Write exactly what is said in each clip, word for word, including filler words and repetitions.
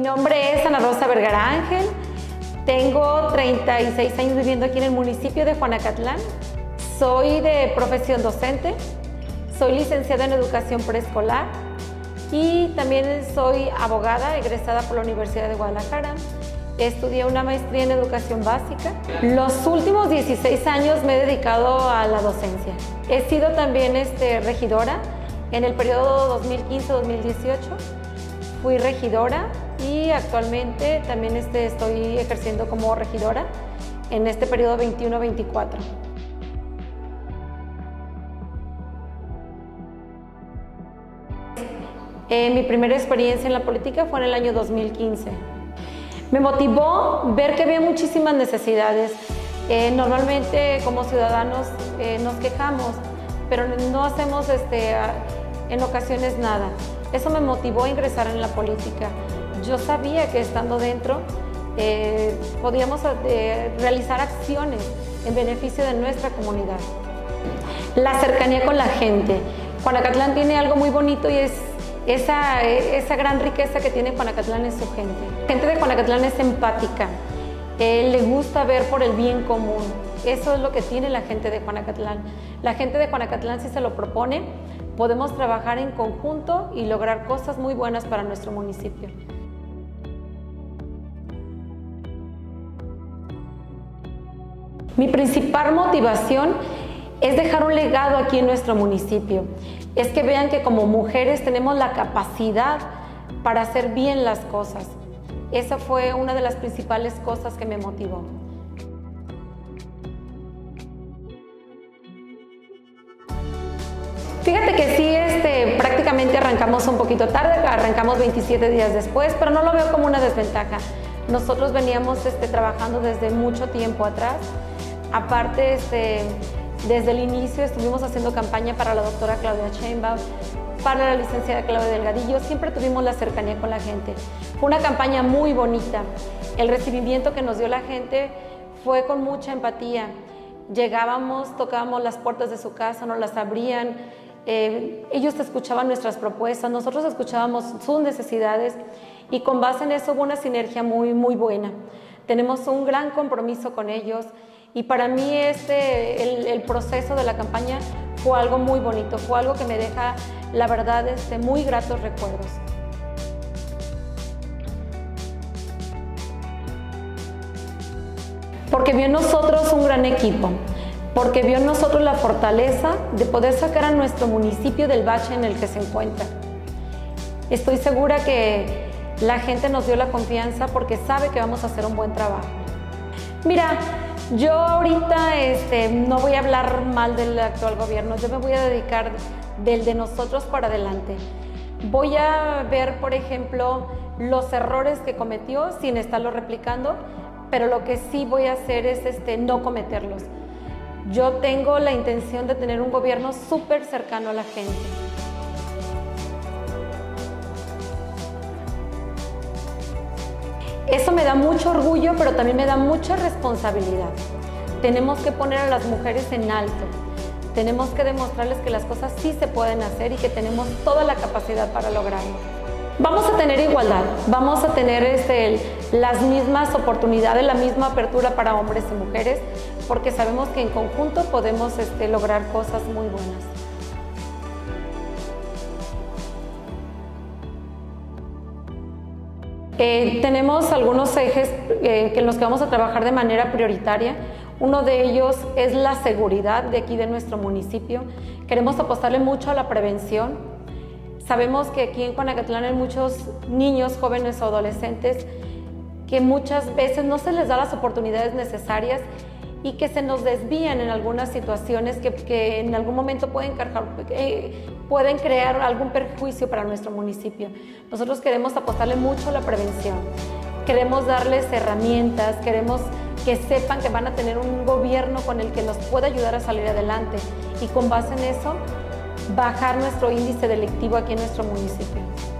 Mi nombre es Ana Rosa Vergara Ángel, tengo treinta y seis años viviendo aquí en el municipio de Juanacatlán. Soy de profesión docente, soy licenciada en educación preescolar y también soy abogada egresada por la Universidad de Guadalajara. Estudié una maestría en educación básica. Los últimos dieciséis años me he dedicado a la docencia. He sido también este, regidora en el periodo dos mil quince a dos mil dieciocho. Fui regidora y actualmente también este, estoy ejerciendo como regidora en este periodo veintiuno a veinticuatro. Eh, mi primera experiencia en la política fue en el año dos mil quince. Me motivó ver que había muchísimas necesidades. Eh, normalmente como ciudadanos eh, nos quejamos, pero no hacemos este, en ocasiones nada. Eso me motivó a ingresar en la política. Yo sabía que estando dentro eh, podíamos eh, realizar acciones en beneficio de nuestra comunidad. La cercanía con la gente. Juanacatlán tiene algo muy bonito y es esa, esa gran riqueza que tiene Juanacatlán es su gente. La gente de Juanacatlán es empática, eh, le gusta ver por el bien común. Eso es lo que tiene la gente de Juanacatlán. La gente de Juanacatlán, si se lo propone, podemos trabajar en conjunto y lograr cosas muy buenas para nuestro municipio. Mi principal motivación es dejar un legado aquí en nuestro municipio. Es que vean que como mujeres tenemos la capacidad para hacer bien las cosas. Esa fue una de las principales cosas que me motivó. Fíjate que sí, este, prácticamente arrancamos un poquito tarde, arrancamos veintisiete días después, pero no lo veo como una desventaja. Nosotros veníamos este, trabajando desde mucho tiempo atrás. Aparte, este, desde el inicio estuvimos haciendo campaña para la doctora Claudia Sheinbaum, para la licenciada Claudia Delgadillo, siempre tuvimos la cercanía con la gente. Fue una campaña muy bonita. El recibimiento que nos dio la gente fue con mucha empatía. Llegábamos, tocábamos las puertas de su casa, nos las abrían, eh, ellos escuchaban nuestras propuestas, nosotros escuchábamos sus necesidades y con base en eso hubo una sinergia muy, muy buena. Tenemos un gran compromiso con ellos. Y para mí este, el, el proceso de la campaña fue algo muy bonito, fue algo que me deja, la verdad, este, muy gratos recuerdos. Porque vio en nosotros un gran equipo, porque vio en nosotros la fortaleza de poder sacar a nuestro municipio del bache en el que se encuentra. Estoy segura que la gente nos dio la confianza porque sabe que vamos a hacer un buen trabajo. Mira, yo ahorita este, no voy a hablar mal del actual gobierno, yo me voy a dedicar del de nosotros para adelante. Voy a ver, por ejemplo, los errores que cometió sin estarlos replicando, pero lo que sí voy a hacer es este, no cometerlos. Yo tengo la intención de tener un gobierno súper cercano a la gente. Eso me da mucho orgullo, pero también me da mucha responsabilidad. Tenemos que poner a las mujeres en alto. Tenemos que demostrarles que las cosas sí se pueden hacer y que tenemos toda la capacidad para lograrlo. Vamos a tener igualdad, vamos a tener este, las mismas oportunidades, la misma apertura para hombres y mujeres, porque sabemos que en conjunto podemos este, lograr cosas muy buenas. Eh, tenemos algunos ejes eh, en los que vamos a trabajar de manera prioritaria. Uno de ellos es la seguridad de aquí de nuestro municipio. Queremos apostarle mucho a la prevención. Sabemos que aquí en Juanacatlán hay muchos niños, jóvenes o adolescentes que muchas veces no se les da las oportunidades necesarias y que se nos desvían en algunas situaciones que, que en algún momento pueden, cargar, eh, pueden crear algún perjuicio para nuestro municipio. Nosotros queremos apostarle mucho a la prevención, queremos darles herramientas, queremos que sepan que van a tener un gobierno con el que los pueda ayudar a salir adelante y con base en eso bajar nuestro índice delictivo aquí en nuestro municipio.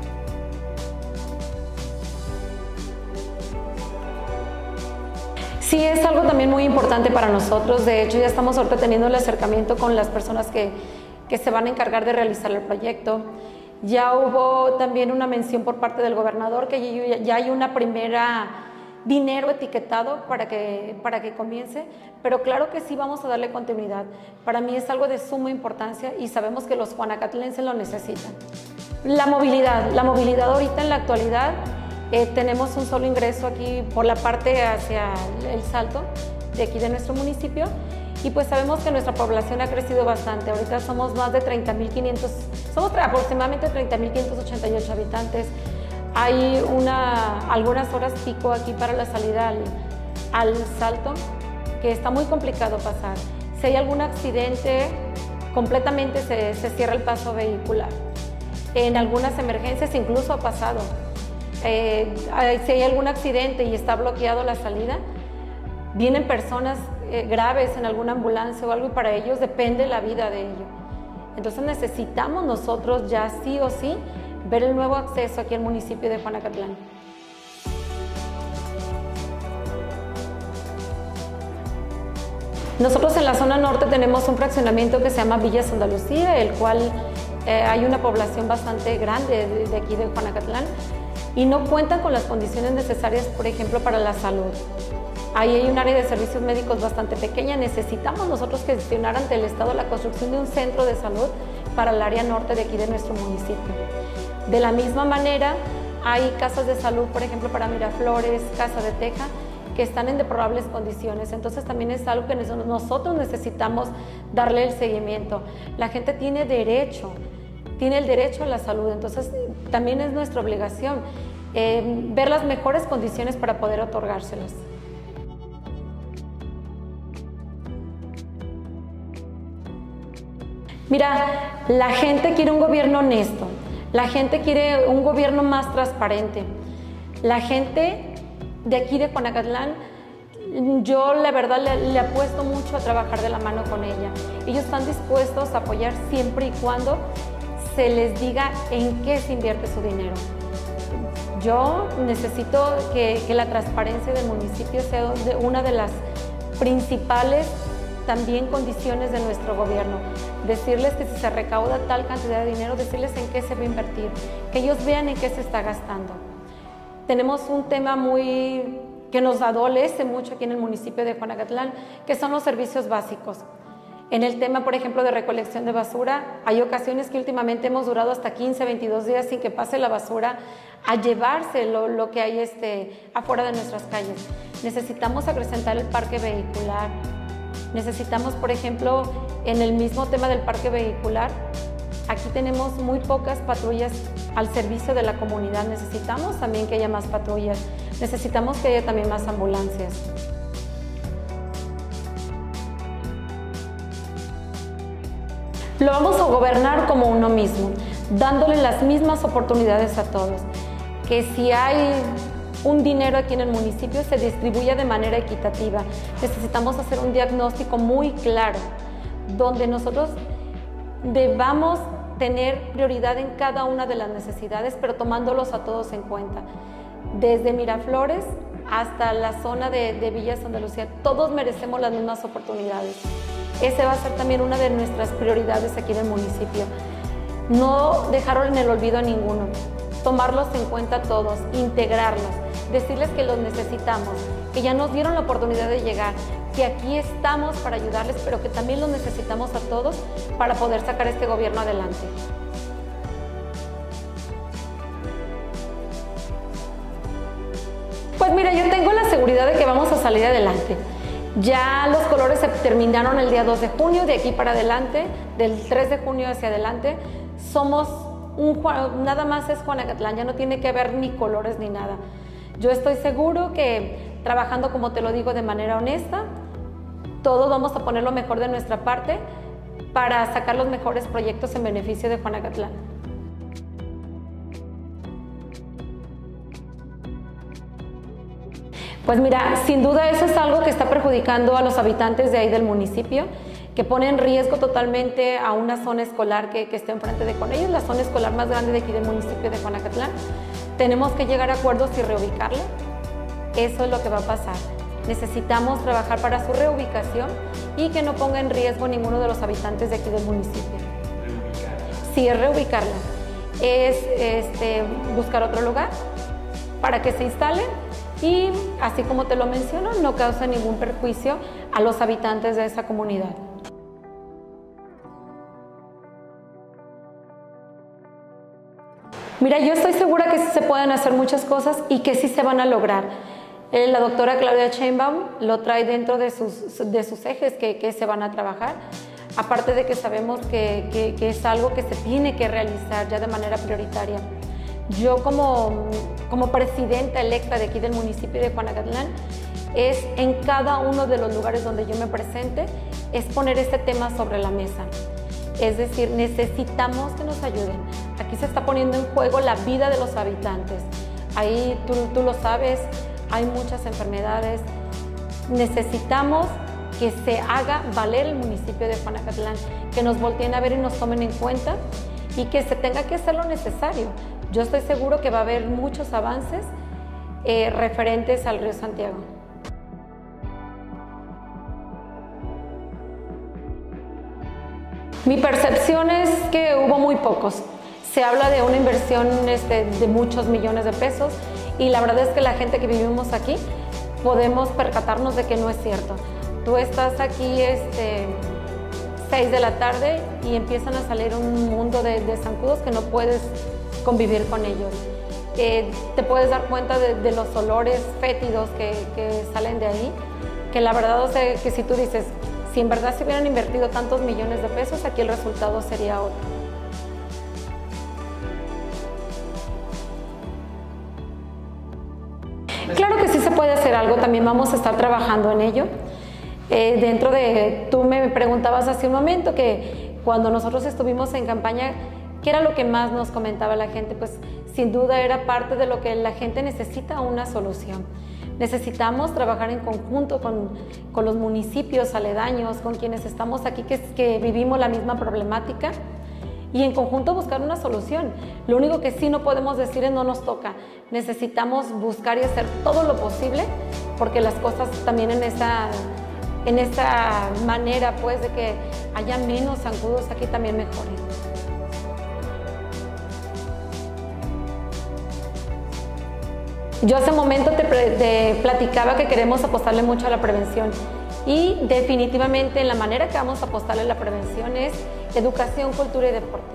Sí, es algo también muy importante para nosotros. De hecho, ya estamos ahorita teniendo el acercamiento con las personas que, que se van a encargar de realizar el proyecto. Ya hubo también una mención por parte del gobernador que ya hay una primera dinero etiquetado para que, para que comience, pero claro que sí vamos a darle continuidad. Para mí es algo de suma importancia y sabemos que los juanacatlenses lo necesitan. La movilidad, la movilidad ahorita en la actualidad, eh, tenemos un solo ingreso aquí por la parte hacia el Salto, de aquí de nuestro municipio, y pues sabemos que nuestra población ha crecido bastante. Ahorita somos más de treinta mil quinientos, somos aproximadamente treinta mil quinientos ochenta y ocho habitantes. Hay una, algunas horas pico aquí para la salida al, al Salto, que está muy complicado pasar. Si hay algún accidente, completamente se, se cierra el paso vehicular. En algunas emergencias incluso ha pasado. Eh, si hay algún accidente y está bloqueado la salida, vienen personas eh, graves en alguna ambulancia o algo y para ellos depende la vida de ellos. Entonces necesitamos nosotros ya sí o sí ver el nuevo acceso aquí al municipio de Juanacatlán. Nosotros en la zona norte tenemos un fraccionamiento que se llama Villa Santa Lucía, el cual eh, hay una población bastante grande de, de aquí de Juanacatlán y no cuentan con las condiciones necesarias, por ejemplo, para la salud. Ahí hay un área de servicios médicos bastante pequeña. Necesitamos nosotros gestionar ante el Estado la construcción de un centro de salud para el área norte de aquí de nuestro municipio. De la misma manera, hay casas de salud, por ejemplo, para Miraflores, Casa de Teja, que están en deplorables condiciones. Entonces también es algo que nosotros necesitamos darle el seguimiento. La gente tiene derecho, tiene el derecho a la salud, entonces también es nuestra obligación eh, ver las mejores condiciones para poder otorgárselas. Mira, la gente quiere un gobierno honesto, la gente quiere un gobierno más transparente. La gente de aquí de Juanacatlán, yo la verdad le, le apuesto mucho a trabajar de la mano con ella. Ellos están dispuestos a apoyar siempre y cuando se les diga en qué se invierte su dinero. Yo necesito que, que la transparencia del municipio sea una de las principales también condiciones de nuestro gobierno. Decirles que si se recauda tal cantidad de dinero, decirles en qué se va a invertir, que ellos vean en qué se está gastando. Tenemos un tema muy que nos adolece mucho aquí en el municipio de Juanacatlán, que son los servicios básicos. En el tema, por ejemplo, de recolección de basura, hay ocasiones que últimamente hemos durado hasta quince, veintidós días sin que pase la basura a llevarse lo, lo que hay este, afuera de nuestras calles. Necesitamos acrecentar el parque vehicular. Necesitamos, por ejemplo, en el mismo tema del parque vehicular, aquí tenemos muy pocas patrullas al servicio de la comunidad. Necesitamos también que haya más patrullas. Necesitamos que haya también más ambulancias. Lo vamos a gobernar como uno mismo, dándole las mismas oportunidades a todos. Que si hay un dinero aquí en el municipio, se distribuya de manera equitativa. Necesitamos hacer un diagnóstico muy claro, donde nosotros debamos tener prioridad en cada una de las necesidades, pero tomándolos a todos en cuenta. Desde Miraflores hasta la zona de, de Villa Santa Lucía, todos merecemos las mismas oportunidades. Esa va a ser también una de nuestras prioridades aquí en el municipio. No dejarlo en el olvido a ninguno, tomarlos en cuenta todos, integrarlos, decirles que los necesitamos, que ya nos dieron la oportunidad de llegar, que aquí estamos para ayudarles, pero que también los necesitamos a todos para poder sacar este gobierno adelante. Pues mira, yo tengo la seguridad de que vamos a salir adelante. Ya los colores se terminaron el día dos de junio, de aquí para adelante, del tres de junio hacia adelante, somos un, nada más es Juanacatlán, ya no tiene que haber ni colores ni nada. Yo estoy seguro que trabajando, como te lo digo, de manera honesta, todos vamos a poner lo mejor de nuestra parte para sacar los mejores proyectos en beneficio de Juanacatlán. Pues mira, sin duda eso es algo que está perjudicando a los habitantes de ahí del municipio, que pone en riesgo totalmente a una zona escolar que, que esté enfrente de con ellos, la zona escolar más grande de aquí del municipio de Juanacatlán. Tenemos que llegar a acuerdos y reubicarla. Eso es lo que va a pasar. Necesitamos trabajar para su reubicación y que no ponga en riesgo ninguno de los habitantes de aquí del municipio. ¿Reubicarla? Sí, es reubicarla. es este, buscar otro lugar para que se instalen y, así como te lo menciono, no causa ningún perjuicio a los habitantes de esa comunidad. Mira, yo estoy segura que sí se pueden hacer muchas cosas y que sí se van a lograr. Eh, la doctora Claudia Sheinbaum lo trae dentro de sus, de sus ejes que, que se van a trabajar, aparte de que sabemos que, que, que es algo que se tiene que realizar ya de manera prioritaria. Yo como, como presidenta electa de aquí del municipio de Juanacatlán, es en cada uno de los lugares donde yo me presente, es poner este tema sobre la mesa. Es decir, necesitamos que nos ayuden. Aquí se está poniendo en juego la vida de los habitantes. Ahí tú, tú lo sabes, hay muchas enfermedades. Necesitamos que se haga valer el municipio de Juanacatlán, que nos volteen a ver y nos tomen en cuenta y que se tenga que hacer lo necesario. Yo estoy seguro que va a haber muchos avances eh, referentes al río Santiago. Mi percepción es que hubo muy pocos. Se habla de una inversión este, de muchos millones de pesos y la verdad es que la gente que vivimos aquí podemos percatarnos de que no es cierto. Tú estás aquí este, seis de la tarde y empiezan a salir un mundo de, de zancudos que no puedes convivir con ellos. Eh, te puedes dar cuenta de, de los olores fétidos que, que salen de ahí, que la verdad, o sea, que si tú dices, si en verdad se hubieran invertido tantos millones de pesos, aquí el resultado sería otro. Claro que sí se puede hacer algo, también vamos a estar trabajando en ello. Eh, dentro de, tú me preguntabas hace un momento que cuando nosotros estuvimos en campaña, ¿qué era lo que más nos comentaba la gente? Pues sin duda era parte de lo que la gente necesita, una solución. Necesitamos trabajar en conjunto con, con los municipios aledaños, con quienes estamos aquí, que, que vivimos la misma problemática, y en conjunto buscar una solución. Lo único que sí no podemos decir es no nos toca. Necesitamos buscar y hacer todo lo posible, porque las cosas también en esa, en esa manera, pues, de que haya menos zancudos aquí también mejoren. Yo hace un momento te, te platicaba que queremos apostarle mucho a la prevención y definitivamente en la manera que vamos a apostarle a la prevención es educación, cultura y deporte.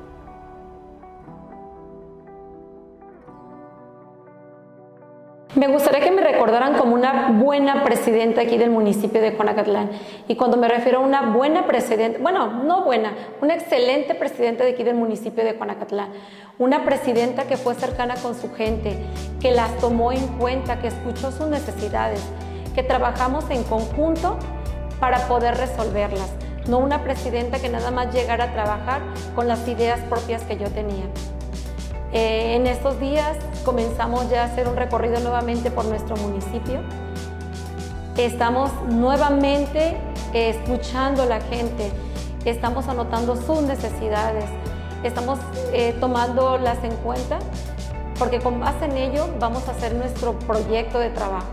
Me gustaría que me recordaran como una buena presidenta aquí del municipio de Juanacatlán. Y cuando me refiero a una buena presidenta, bueno, no buena, una excelente presidenta de aquí del municipio de Juanacatlán. Una presidenta que fue cercana con su gente, que las tomó en cuenta, que escuchó sus necesidades, que trabajamos en conjunto para poder resolverlas. No una presidenta que nada más llegara a trabajar con las ideas propias que yo tenía. Eh, en estos días comenzamos ya a hacer un recorrido nuevamente por nuestro municipio. Estamos nuevamente eh, escuchando a la gente, estamos anotando sus necesidades, estamos eh, tomándolas en cuenta, porque con base en ello vamos a hacer nuestro proyecto de trabajo.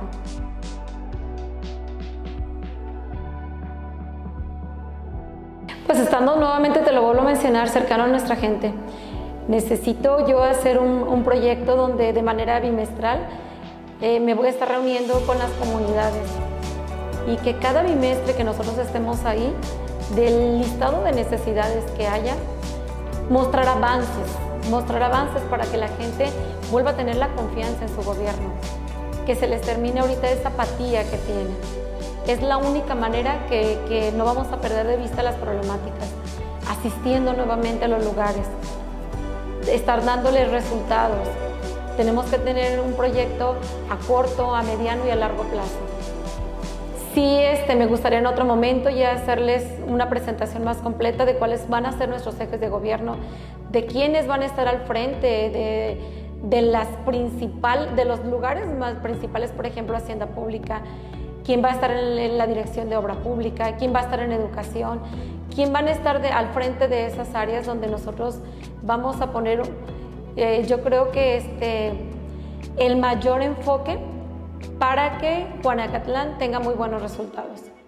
Pues estando nuevamente, te lo vuelvo a mencionar, cercano a nuestra gente. Necesito yo hacer un, un proyecto donde de manera bimestral eh, me voy a estar reuniendo con las comunidades y que cada bimestre que nosotros estemos ahí, del listado de necesidades que haya, mostrar avances, mostrar avances para que la gente vuelva a tener la confianza en su gobierno, que se les termine ahorita esa apatía que tienen. Es la única manera que, que no vamos a perder de vista las problemáticas, asistiendo nuevamente a los lugares, estar dándoles resultados. Tenemos que tener un proyecto a corto, a mediano y a largo plazo. Sí, este, me gustaría en otro momento ya hacerles una presentación más completa de cuáles van a ser nuestros ejes de gobierno, de quiénes van a estar al frente, de, de, las principal, de los lugares más principales, por ejemplo, Hacienda Pública, quién va a estar en, en la dirección de obra pública, quién va a estar en educación, quién van a estar de, al frente de esas áreas donde nosotros vamos a poner, eh, yo creo que este, el mayor enfoque para que Juanacatlán tenga muy buenos resultados.